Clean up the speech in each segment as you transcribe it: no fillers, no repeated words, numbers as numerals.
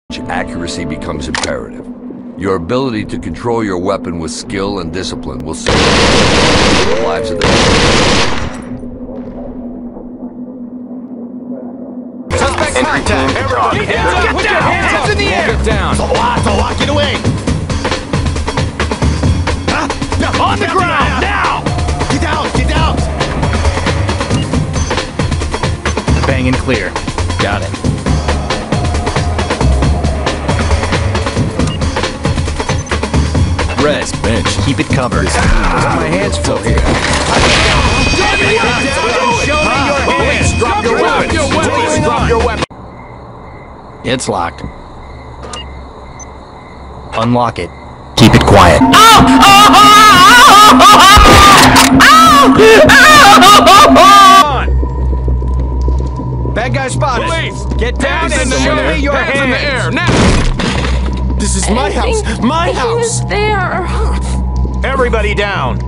accuracy becomes imperative. Your ability to control your weapon with skill and discipline will save the lives of the Suspect contact! Everybody hands up! Put your hands in the air! Get down! So walk it away! On the ground, now! Get out! Get out! Bang and clear. Got it. Res, bench. Keep it covered. My hands full here. Show me your hands! Drop your weapons! Please drop your weapon! It's locked. Unlock it. Keep it quiet. Bad guy spotted! Police! Get down and show me your hands in the air, now! This is my house! My house! There. Everybody down!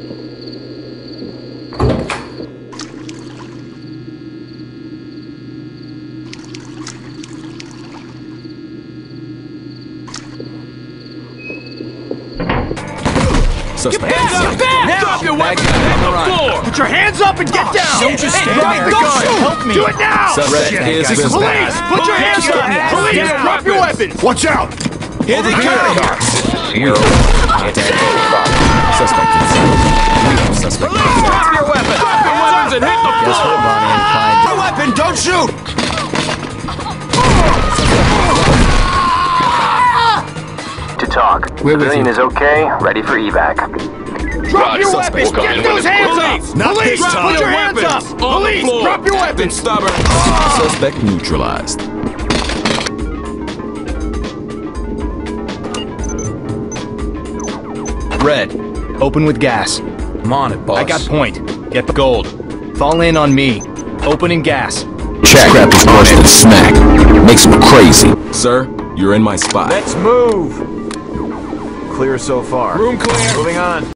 Suspect. Get back! Now! Drop your weapon! Hit the floor! Put your hands up and get down! Don't just stand there. Don't shoot! Help me! Do it now! Suspect is Police! Put your hands up! Police! Drop your weapons! Watch out! Here they come! Suspect inside. Suspect Police! Drop your weapons! Drop your weapons and hit the Guess floor! what, Bonnie and Clyde? Your weapon! Don't shoot! To talk. Civilian is okay, ready for evac. Drop your weapons! Get those hands up! Not Police! this time. Put your hands up! Police! Drop your weapons! Stubborn! Suspect neutralized. Red. Open with gas. I'm on it, boss. I got point. Get the gold. Fall in on me. Open and gas. Check. Crap is worse than smack. Makes me crazy. Sir, you're in my spot. Let's move! Clear so far. Room clear. Moving on.